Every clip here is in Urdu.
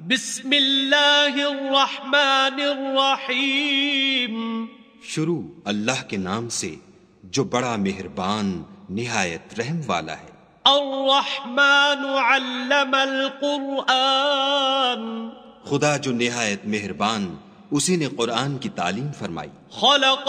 بسم اللہ الرحمن الرحیم، شروع اللہ کے نام سے جو بڑا مہربان نہایت رحم والا ہے۔ الرحمن علم القرآن، خدا جو نہایت مہربان اسی نے قرآن کی تعلیم فرمائی۔ خلق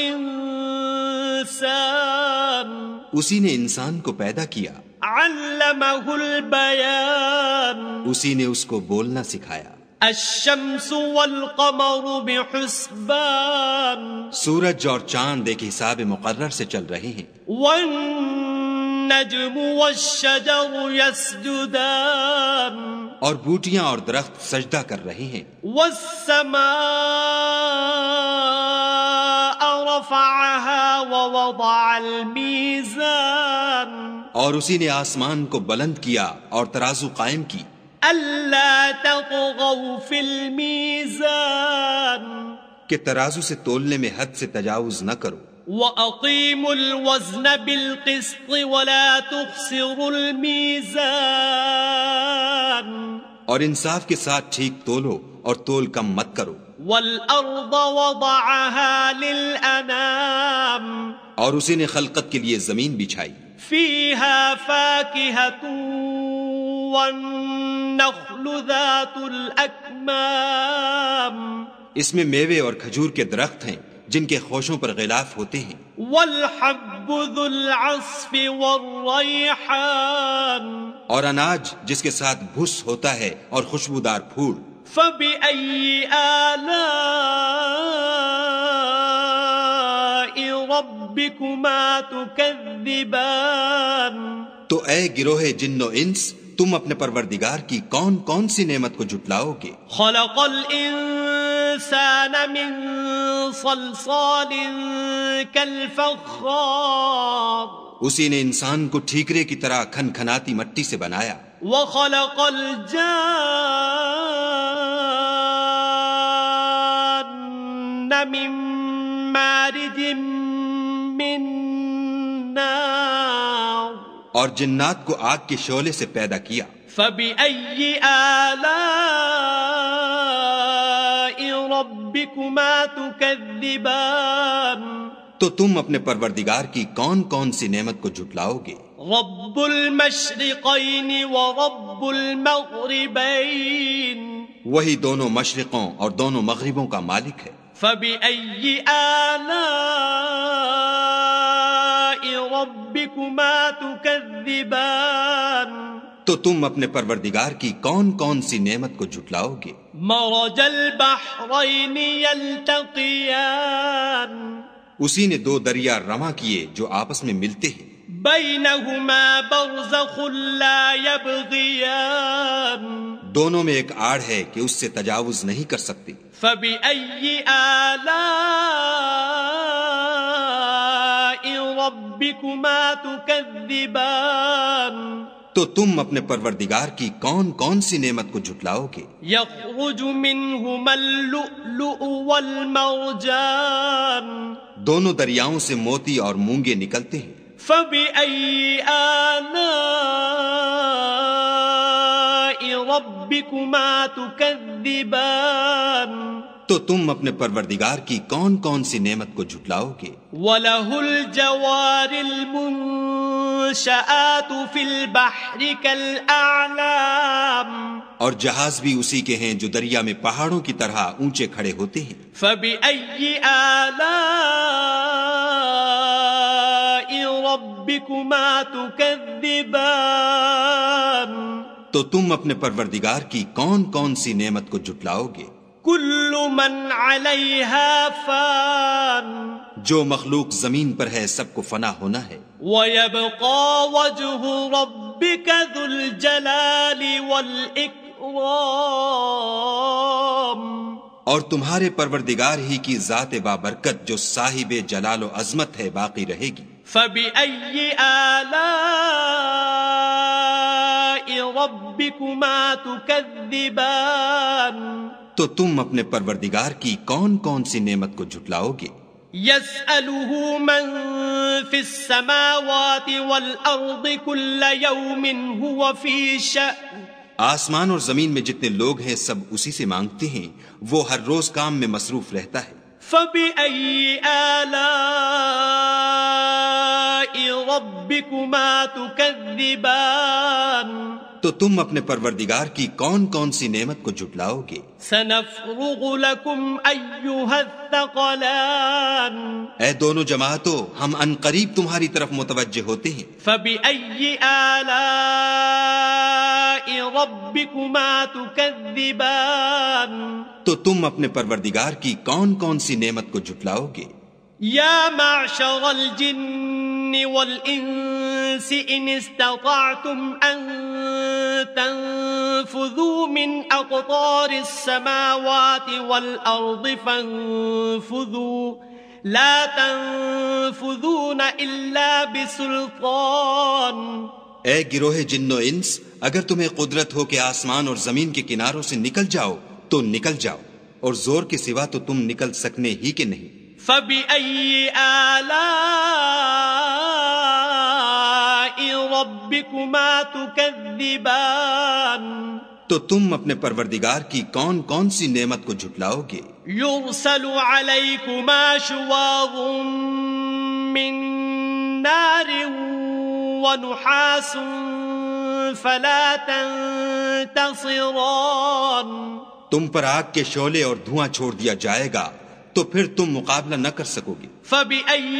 الانسان، اسی نے انسان کو پیدا کیا۔ علمہ البیان، اسی نے اس کو بولنا سکھایا۔ الشمس والقمر بحسبان، سورج اور چاند ایک حساب مقرر سے چل رہے ہیں۔ والنجم والشجر يسجدان، اور بوٹیاں اور درخت سجدہ کر رہے ہیں۔ والسماء رفعها ووضع الميزان، اور اسی نے آسمان کو بلند کیا اور ترازو قائم کی۔ ألا تطغوا في الميزان، کہ ترازو سے تولنے میں حد سے تجاوز نہ کرو۔ وَأَقِيمُوا الْوَزْنَ بِالْقِسْطِ وَلَا تُخْسِرُوا الْمِيزَانَ، اور انصاف کے ساتھ ٹھیک تولو اور تول کم مت کرو۔ وَالْأَرْضَ وَضَعَهَا لِلْأَنَامِ، اور اسی نے خلقت کے لیے زمین بچھائی۔ فِيهَا فَاكِهَةٌ وَالنَّخْلُ ذَاتُ الْأَكْمَامِ، اس میں میوے اور کھجور کے درخت ہیں جن کے خوشوں پر غلاف ہوتے ہیں۔ وَالْحَبُّ ذُو الْعَصْفِ وَالرَّيْحَانِ، اور اناج جس کے ساتھ بھس ہوتا ہے اور خوشبودار پھول۔ فَبِأَيِّ آلَاءِ رَبِّكُمَا تُكَذِّبَانِ، تو اے گروہ جن و انس، تم اپنے پروردگار کی کون کون سی نعمت کو جھٹلاؤ گے؟ خَلَقَ الْإِنسَانَ مِنْ صَلْصَالٍ كَالْفَخَّارِ، اسی نے انسان کو ٹھیکرے کی طرح کھنکھناتی مٹی سے بنایا۔ وَخَلَقَ الْجَانَّ مِن مَّارِجٍ مِّن نَّارٍ، اور جنات کو آگ کے شعلے سے پیدا کیا۔ فَبِأَيِّ آلَاءِ رَبِّكُمَا تُكَذِّبَانِ، تو تم اپنے پروردگار کی کون کون سی نعمت کو جھٹلاؤ گے؟ رب المشرقین ورب المغربین، وہی دونوں مشرقوں اور دونوں مغربوں کا مالک ہے۔ فَبِأَيِّ آلَاءِ رَبِّكُمَا تُكَذِّبَانِ، تو تم اپنے پروردگار کی کون کون سی نعمت کو جھٹلاؤ گے؟ مرج البحرین یلتقیان، اسی نے دو دریا رواں کیے جو آپس میں ملتے ہیں۔ بینہما برزخ لا یبغیان، دونوں میں ایک آڑ ہے کہ اس سے تجاوز نہیں کر سکتے۔ فَبِأَيِّ آلَاءِ رَبِّكُمَا تُكَذِّبَانِ، تو تم اپنے پروردگار کی کون کون سی نعمت کو جھٹلاؤ گے؟ يَخْرُجُ مِنْهُمَا اللُّؤْلُؤُ وَالْمَرْجَانُ، دونوں دریاؤں سے موتی اور مونگے نکلتے ہیں۔ فَبِأَيِّ آلَاءِ رَبِّكُمَا تُكَذِّبَانِ، تو تم اپنے پروردگار کی کون کون سی نعمت کو جھٹلاؤ گے؟ وَلَهُ الْجَوَارِ الْمُنشَآتُ فِي الْبَحْرِ كَالْأَعْلَامِ، اور جہاز بھی اسی کے ہیں جو دریا میں پہاڑوں کی طرح اونچے کھڑے ہوتے ہیں۔ فَبِأَيِّ آلَاءِ رَبِّكُمَا تُكَذِّبَانِ، تو تم اپنے پروردگار کی کون کون سی نعمت کو جھٹلاؤ گے؟ كُلُّ مَنْ عَلَيْهَا فَانٍ، جو مخلوق زمین پر ہے سب کو فنا ہونا ہے۔ وَيَبْقَى وَجْهُ رَبِّكَ ذُو الْجَلَالِ وَالْإِكْرَامِ، اور تمہارے پروردگار ہی کی ذات بابرکت جو صاحب جلال و عظمت ہے باقی رہے گی۔ فَبِأَيِّ آلَاءِ رَبِّكُمَا تُكَذِّبَانِ، تو تم اپنے پروردگار کی کون کون سی نعمت کو جھٹلاؤ گے؟ يَسْأَلُهُ مَن فِي السَّمَاوَاتِ وَالْأَرْضِ كُلَّ يَوْمٍ هُوَ فِي شَأْنٍ، آسمان اور زمین میں جتنے لوگ ہیں سب اسی سے مانگتے ہیں، وہ ہر روز کام میں مصروف رہتا ہے۔ فَبِأَيِّ آلَاءِ رَبِّكُمَا تُكَذِّبَانِ تو تم اپنے پروردگار کی کون کون سی نعمت کو جھٹلاؤ گے؟ سَنَفْرُغُ لَكُمْ أَيُّهَا الثَّقَلَانِ اے دونوں جماعتوں، ہم ان قریب تمہاری طرف متوجہ ہوتے ہیں۔ فَبِأَيِّ آلَاءِ رَبِّكُمَا تُكَذِّبَانِ تو تم اپنے پروردگار کی کون کون سی نعمت کو جھٹلاؤ گے؟ یا معشر الجن والانس ان استطعتم ان تنفذوا من اقطار السماوات والارض فانفذوا لا تنفذون الا بسلطان۔ اے گروہ جن و انس، اگر تمہیں قدرت ہو کہ آسمان اور زمین کے کناروں سے نکل جاؤ تو نکل جاؤ، اور زور کے سوا تو تم نکل سکنے ہی کہ نہیں۔ فَبِأَيِّ آلَاءِ رَبِّكُمَا تُكَذِّبَانِ تو تم اپنے پروردگار کی کون کون سی نعمت کو جھٹلاؤ گے؟ يُرْسَلُ عَلَيْكُمَا شُوَاظٌ مِّن نَّارٍ وَنُحَاسٌ فَلَا تَنتَصِرَانِ تم پر آگ کے شعلے اور دھواں چھوڑ دیا جائے گا تو پھر تم مقابلہ نہ کر سکو گے۔ فَبِأَيِّ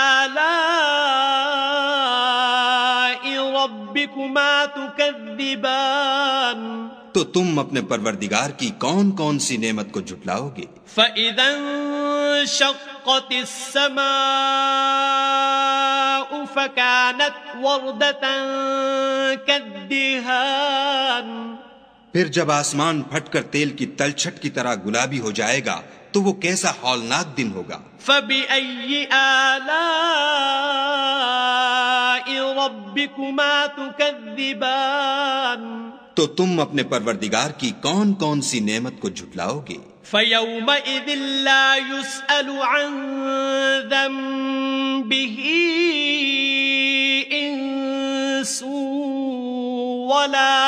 آلَاءِ رَبِّكُمَا تُكَذِّبَانِ تو تم اپنے پروردگار کی کون کون سی نعمت کو جھٹلاؤ گے؟ فَإِذَا انشَقَّتِ السَّمَاءُ فَكَانَتْ وَرْدَةً كَالدِّهَانِ پھر جب آسمان پھٹ کر تیل کی تلچھٹ کی طرح گلابی ہو جائے گا تو وہ کیسا ہولناک دن ہوگا۔ فَبِأَيِّ آلَاءِ رَبِّكُمَا تُكَذِّبَانِ تو تم اپنے پروردگار کی کون کون سی نعمت کو جھٹلاؤ گے؟ فَيَوْمَئِذٍ لَا يُسْأَلُ عَن ذَنبِهِ إِنسٌ وَلَا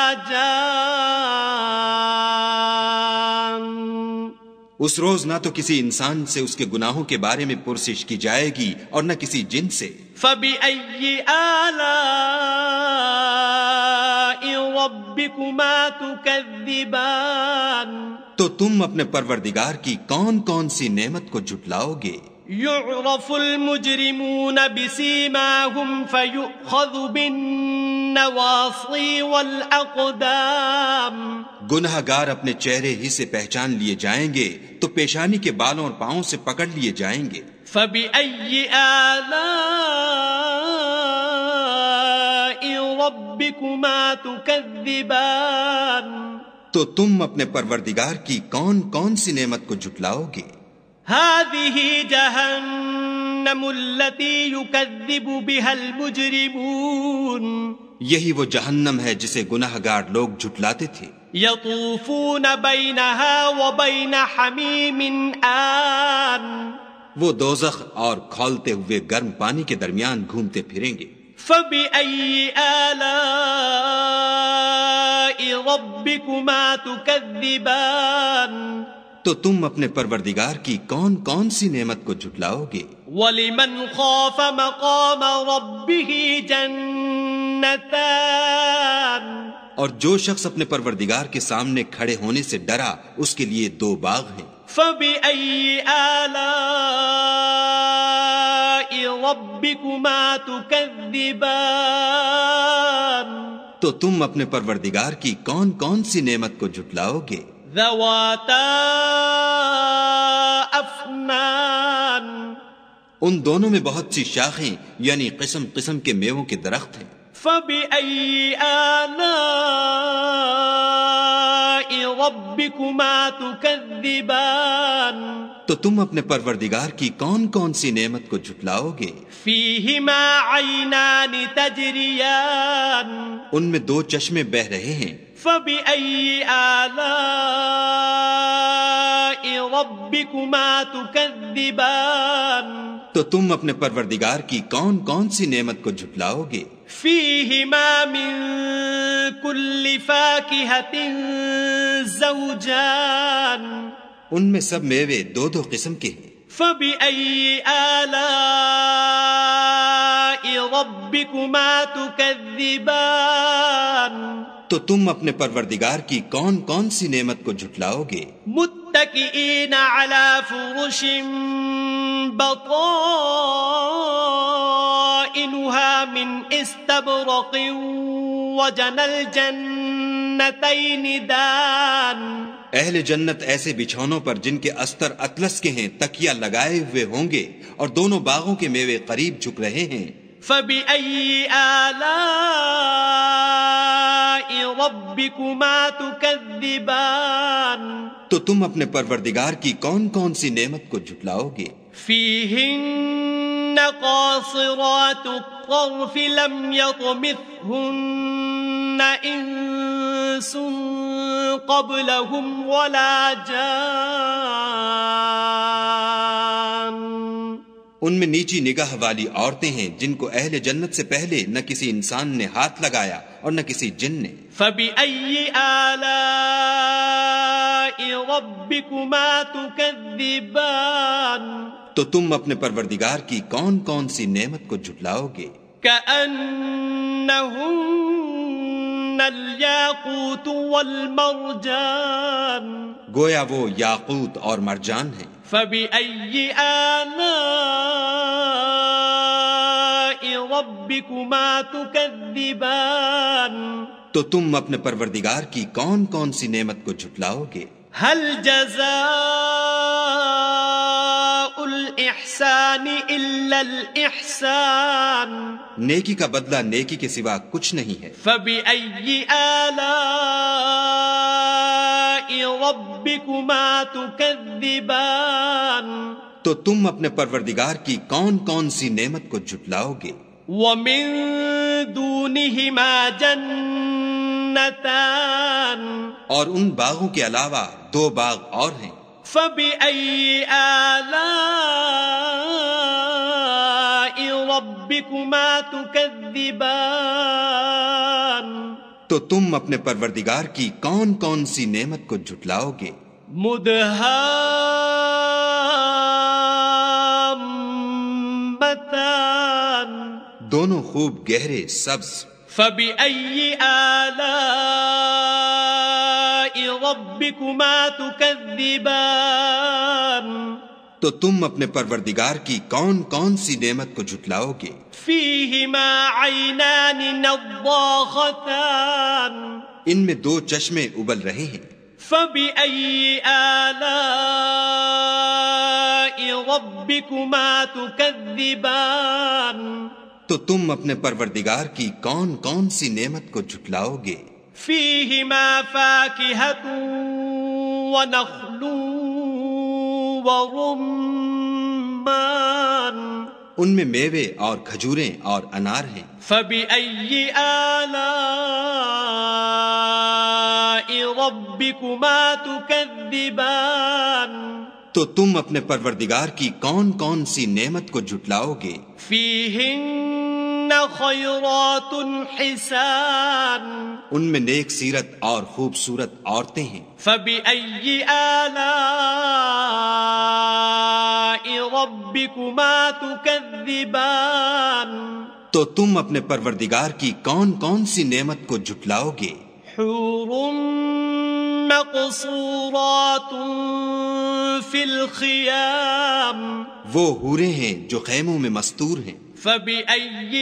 جَانٌ اس روز نہ تو کسی انسان سے اس کے گناہوں کے بارے میں پرسش کی جائے گی اور نہ کسی جن سے۔ فَبِأَيِّ آلَاءِ رَبِّكُمَا تُكَذِّبَانِ تو تم اپنے پروردگار کی کون کون سی نعمت کو جھٹلاؤ گے؟ يُعْرَفُ الْمُجْرِمُونَ بِسِيمَاهُمْ فَيُؤْخَذُ بِالنَّوَاصِي وَالْأَقْدَامِ گنہگار اپنے چہرے ہی سے پہچان لیے جائیں گے تو پیشانی کے بالوں اور پاؤں سے پکڑ لیے جائیں گے۔ فَبِأَيِّ آلَاءِ رَبِّكُمَا تُكَذِّبَانِ تو تم اپنے پروردگار کی کون کون سی نعمت کو جھٹلاؤ گے؟ هَذِهِ جَهَنَّمُ الَّتِي يُكَذِّبُ بِهَا الْمُجْرِمُونَ یہی وہ جہنم ہے جسے گنہگار لوگ جھٹلاتے تھے۔ يَطُوفُونَ بَيْنَهَا وَبَيْنَ حَمِيمٍ آنٍ وہ دوزخ اور کھولتے ہوئے گرم پانی کے درمیان گھومتے پھریں گے۔ فَبِأَيِّ آلَاءِ رَبِّكُمَا تُكَذِّبَانِ تو تم اپنے پروردگار کی کون کون سی نعمت کو جھٹلاؤ گے؟ وَلِمَنْ خَافَ مَقَامَ رَبِّهِ جَنَّتَانِ اور جو شخص اپنے پروردگار کے سامنے کھڑے ہونے سے ڈرا اس کے لیے دو باغ ہیں۔ فَبِأَيِّ آلَاءِ رَبِّكُمَا تُكَذِّبَانِ تو تم اپنے پروردگار کی کون کون سی نعمت کو جھٹلاؤ گے؟ ذَوَاتَا أَفْنَانٍ ان دونوں میں بہت سی شاخیں یعنی قسم قسم کے میووں کے درخت ہیں۔ فَبِأَيِّ آلَاءِ رَبِّكُمَا تُكَذِّبَانِ تو تم اپنے پروردگار کی کون کون سی نعمت کو جھٹلاؤ گے؟ فِيهِمَا عَيْنَانِ تَجْرِيَانِ ان میں دو چشمے بہہ رہے ہیں۔ فَبِأَيِّ آلَاءِ ربكما تكذبان تو تم اپنے پروردگار کی کون کون سی نعمت کو جھٹلاؤ گے؟ فيهما من كل فاكهة زوجان ان میں سب میوے دو دو قسم کے ہیں۔ فبأي آلاء ربكما تكذبان تو تم اپنے پروردگار کی کون کون سی نعمت کو جھٹلاؤ گے؟ متكئين على فرش بطائنها من استبرق وجنى الجنتين دان اہل جنت ایسے بچھونوں پر جن کے استر اطلس کے ہیں تکیہ لگائے ہوئے ہوں گے اور دونوں باغوں کے میوے قریب جھک رہے ہیں۔ فبأي آلاء ربكما تكذبان تو تم اپنے پروردگار کی کون کون سی نعمت کو جھٹلاؤ گے؟ فيهن قاصرات الطرف لم يطمثهن إنس قبلهم ولا جان ان میں نیچی نگاہ والی عورتیں ہیں جن کو اہل جنت سے پہلے نہ کسی انسان نے ہاتھ لگایا اور نہ کسی جن نے۔ فبأي آلاء ربكما تكذبان تو تم اپنے پروردگار کی کون کون سی نعمت کو جھٹلاؤ گے؟ كأنهن الياقوت والمرجان گویا وہ یاقوت اور مرجان ہیں۔ فبأي آلاء ربكما تكذبان تو تم اپنے پروردگار کی کون کون سی نعمت کو جھٹلاؤ گے؟ هل جزاء الإحسان إلا الإحسان نیکی کا بدلہ نیکی کے سوا کچھ نہیں ہے۔ فبأي آلاء ربكما تكذبان تو تم اپنے پروردگار کی کون کون سی نعمت کو جھٹلاؤ گے؟ ومن دونهما جنتان اور ان باغوں کے علاوہ دو باغ اور ہیں۔ فبأي آلاء ربكما تكذبان تو تم اپنے پروردگار کی کون کون سی نعمت کو جھٹلاؤ گے؟ مدہامتان دونوں خوب گہرے سبز۔ فبأي آلاء ربكما تكذبان تو تم اپنے پروردگار کی کون کون سی نعمت کو جھٹلاؤ گے؟ فيهما عينان نضاختان ان میں دو چشمے ابل رہے ہیں۔ فبأي آلاء ربكما تكذبان تو تم اپنے پروردگار کی کون کون سی نعمت کو جھٹلاؤ گے؟ فيهما فاكهة ونخل ورمان ان میں میوے اور کھجوریں اور انار ہیں۔ فبأي آلاء ربكما تكذبان تو تم اپنے پروردگار کی کون کون سی نعمت کو جھٹلاؤ گے؟ فيهن خيرات حسان ان میں نیک سیرت اور خوبصورت عورتیں ہیں۔ فبأي آلاء ربكما تكذبان تو تم اپنے پروردگار کی کون کون سی نعمت کو جھٹلاؤ گے؟ حور مقصورات في الخيام وہ حوریں ہیں جو خیموں میں مستور ہیں۔ فبأي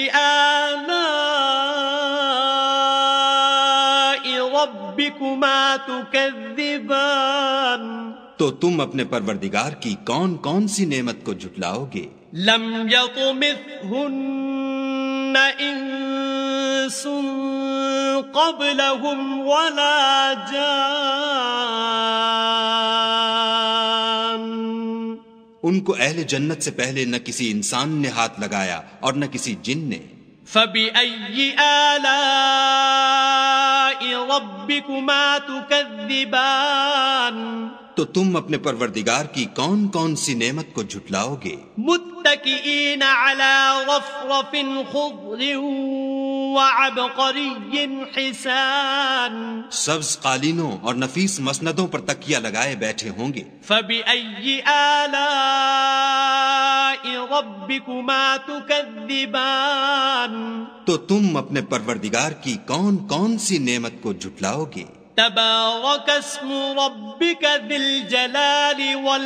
آلاء ربكما تكذبان تو تم اپنے پروردگار کی کون کون سی نعمت کو جھٹلاؤ گے؟ لم يطمثهن انس قبلهم ولا جان ان کو اہل جنت سے پہلے نہ کسی انسان نے ہاتھ لگایا اور نہ کسی جن نے۔ فبأي آلاء ربكما تكذبان تو تم اپنے پروردگار کی کون کون سی نعمت کو جھٹلاؤ گے؟ متكئين على رفرف خضر وعبقري حسان سبز قالینوں اور نفیس مسندوں پر تکیہ لگائے بیٹھے ہوں گے۔ فبأي آلاء ربكما تكذبان تو تم اپنے پروردگار کی کون کون سی نعمت کو جھٹلاؤ گے؟ تبارك اسم ربك ذي الجلال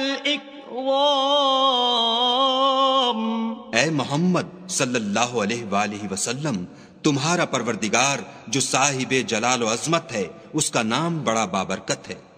والإكرام اے محمد صلی اللہ علیہ وآلہ وسلم، تمہارا پروردگار جو صاحب جلال و عظمت ہے، اس کا نام بڑا بابرکت ہے۔